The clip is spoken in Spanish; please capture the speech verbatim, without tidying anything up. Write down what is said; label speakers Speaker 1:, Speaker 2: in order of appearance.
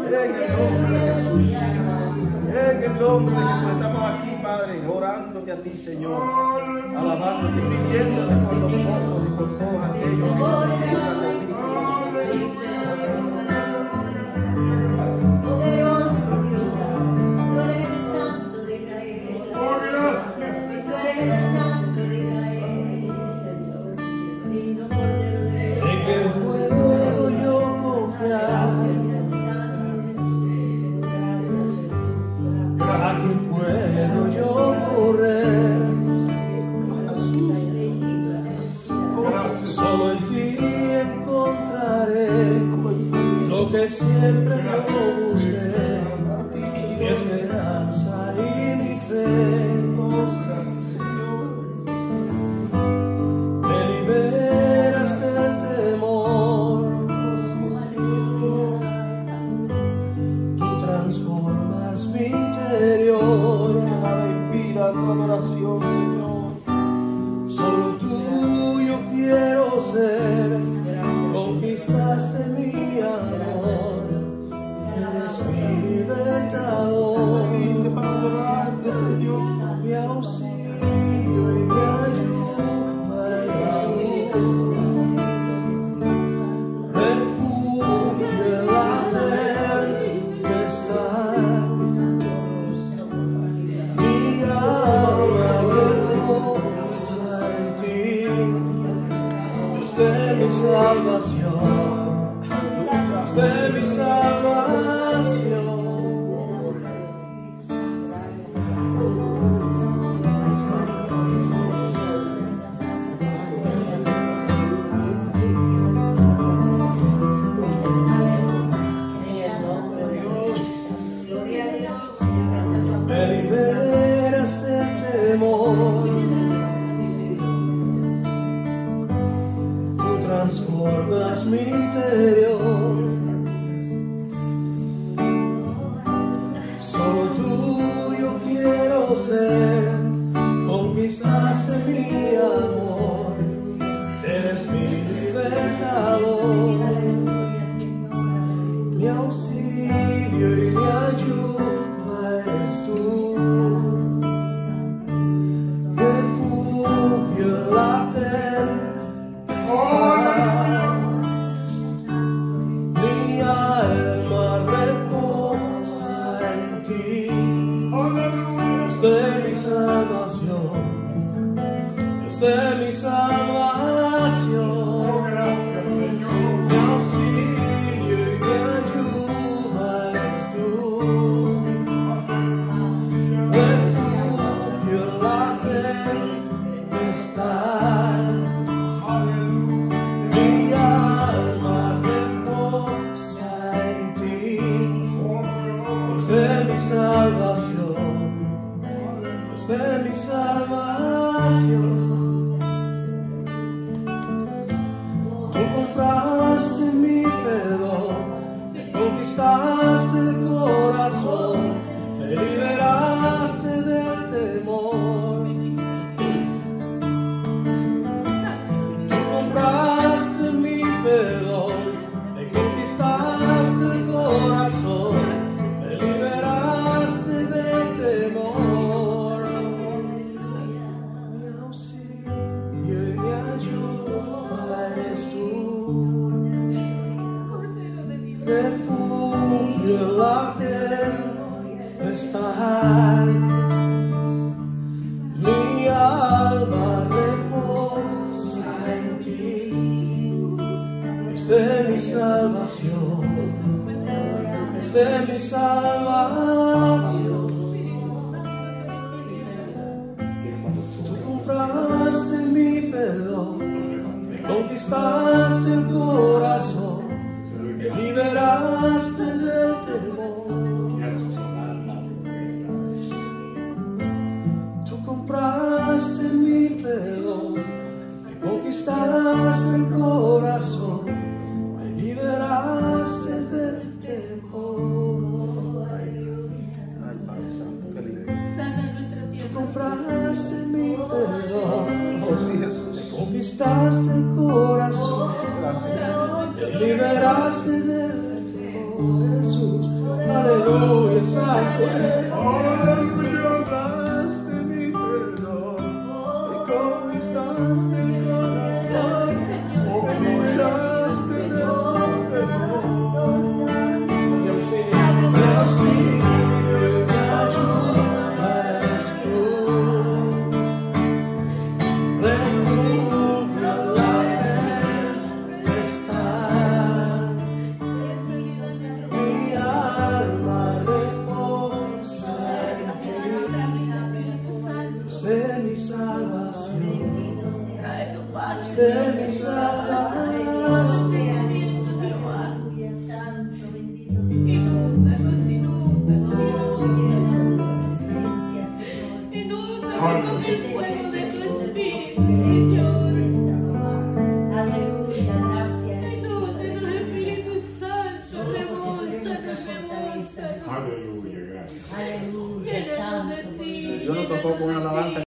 Speaker 1: En el nombre de Jesús. En el nombre de Jesús. Estamos aquí, Padre, orándote a ti, Señor. Alabándote y pidiéndote por nosotros y por todos aquellos que necesitan de ti, Señor.
Speaker 2: Poderoso Dios, tú eres el Santo de Israel. Tú eres el Santo de Israel, Señor. Lindo Cordero de Dios.
Speaker 3: En que puedo yo confiar, a quien puedo yo correr. Solo en ti encontraré lo que siempre yo busqué, mi esperanza y mi fe. Me liberas del temor, tú transformas mi interior.
Speaker 1: Vida, tu adoración, Señor.
Speaker 3: Solo tuyo quiero ser, conquistaste mi amor, eres mi libertador,
Speaker 1: Para adorarte, Señor.
Speaker 3: mi auxilio y mi ayuda eres tú, refugio en la tempestad, mi alma reposa en ti, Dios de mi salvación, Dios de mi salvación.
Speaker 2: Gloria a Dios.
Speaker 3: Me liberas del temor, tú transformas mi interior. Solo tuyo quiero ser, conquistaste mi amor, eres mi libertador, mi auxilio y mi ayuda eres tú, refugio en la tempestad, mi alma reposa en ti, Dios de mi salvación, Dios de mi salvación. Mi auxilio y mi ayuda eres tú, refugio en la tempestad, mi alma reposa en ti, Dios de mi salvación, Dios de mi salvación. Tú compraste mi perdón, me conquistaste el corazón, me liberaste del temor. Tú compraste mi perdón, me conquistaste el corazón, me liberaste del temor. Mi auxilio y mi ayuda eres tú, refugio en la tempestad, mi alma reposa en ti, Dios de mi salvación, Dios de mi salvación. Tú compraste mi perdón, me conquistaste el corazón, me liberaste del temor. Tú compraste mi perdón, me conquistaste el corazón, me liberaste del temor.
Speaker 1: Ay, Padre Santo, qué lindo.
Speaker 3: Tú compraste mi perdón,
Speaker 1: Oh, sí, Jesús.
Speaker 3: me conquistaste el corazón,
Speaker 1: Gracias.
Speaker 3: me liberaste del temor, Jesús.
Speaker 1: Daste mi perdón y conquistaste mi corazón. Me cuidaste de los demonios. Mi auxilio y mi ayuda eres tú. Refugio en la tempestad. Mi alma reposa en ti. Dios de mi salvación, Dios de mi salvación.
Speaker 2: Inúndanos, inúndanos, inúndanos con el fuego de tu Espíritu, Señor. Inúndanos, Espíritu Santo, rebósanos, rebósanos.
Speaker 4: Aleluya, gracias.
Speaker 2: Llénanos de ti.
Speaker 1: Dios nos tocó con una alabanza.